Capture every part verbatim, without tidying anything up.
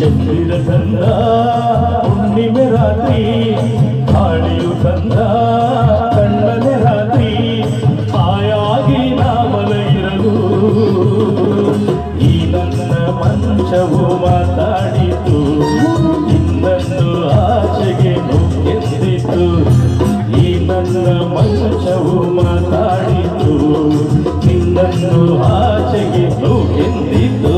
ಚಂದಿರ ತಂದ ಹುಣ್ಣಿಮೆ ರಾತ್ರಿ ಹಾಡಿಯು ತಂದ ಕಣ್ಣನೆ ರಾತ್ರಿ ಹಾಯಾಗಿ ನಾಮಲಗಿರಲು ಈ ನನ್ನ ಮಂಚವು ಮಾತಾಡಿತು ಇನ್ನೊಂದು ಆಚೆಗೆ ನುಗ್ಗೆದ್ದಿತು ಈ ನನ್ನ ಮಂಚವು ಮಾತಾಡಿತು ಇನ್ನೊಂದು ಆಚೆಗೆ ನುಗ್ಗೆದ್ದಿತು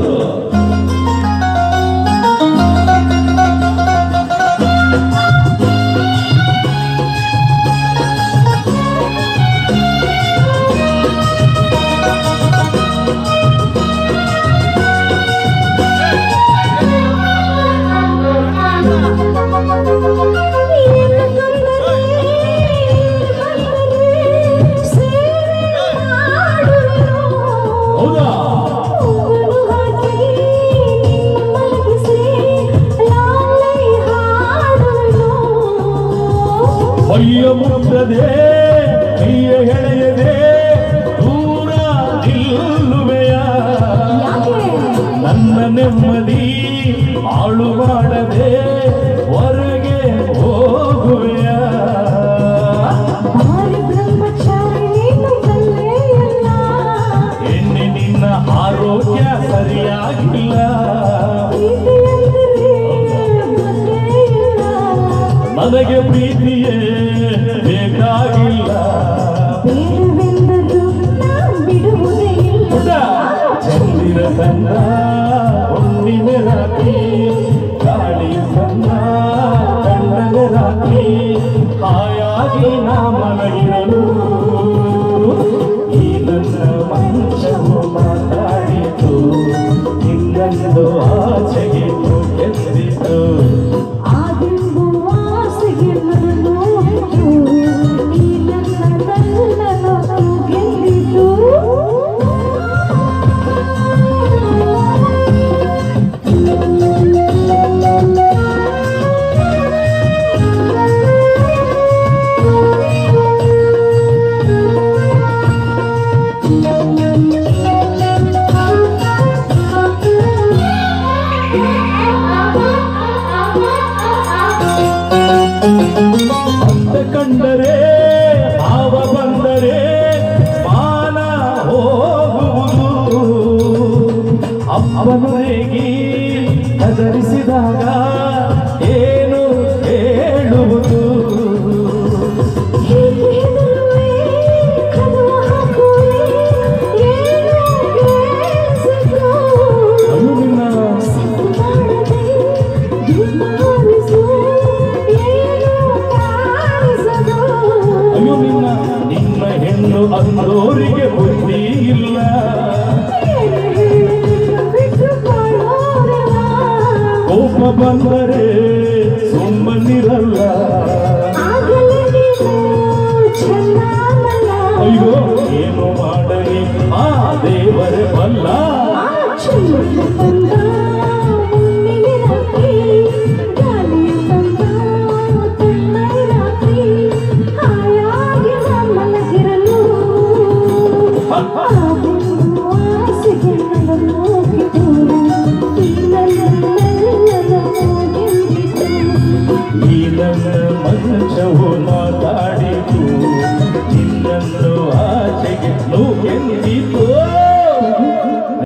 ಅಯ್ಯ ಮುಟ್ಟದೆ ಕೈಯ ಹೆಳೆಯದೆ ದೂರ ನಿಲ್ಲುವೆಯ ನನ್ನ ನೆಮ್ಮದಿ ಹಾಳು ಮಾಡದೆ ಹೊರಗೆ ಹೋಗುವೆಯ ಎಣ್ಣೆ ನಿನ್ನ ಆರೋಗ್ಯ ಸರಿಯಾಗಿಲ್ಲ ನನಗೆ ಪ್ರೀತಿಯೇ ಬೇಕಾಗಿಲ್ಲ ಚಂದಿರ ತಂದ ಹುಣ್ಣಿಮೆ ರಾತ್ರಿ ಗಾಳಿ ತಂದ ಕಣ್ಣನೆ ರಾತ್ರಿ ಹಾಯಾಗಿ ನಾ ಮಲಗಿರಲು ಈ ನನ್ನ ಮಂಚವು ಮಾತಾಡಿತು ಇನ್ನೊಂದು ಆಚೆಗೆ ನುಗ್ಗೆದ್ದಿತು ಕಂಡರೆ ಭಾವ ಬಂದರೆ ಮಾನ ಹೋಗುವುದು ಅಪ್ಪನು ರೇಗಿ ಕದರಿಸಿದಾಗ ಏನು ಹೇಳುವುದು ನಿನ್ನ ಹೆಣ್ಣು ಅಂದೋರಿಗೆ ಬುದ್ಧಿ ಇಲ್ಲ ಕೋಪ ಬಂದರೆ ಸುಮ್ಮನಿರಲ್ಲ ಅಯ್ಯೋ ಏನು ಮಾಡಲಿ ಆ ದೇವರೇ ಬಲ್ಲ